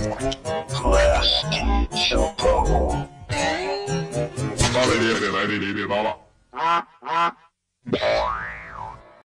Klasky Csupo。 来这里别来这里别糟了。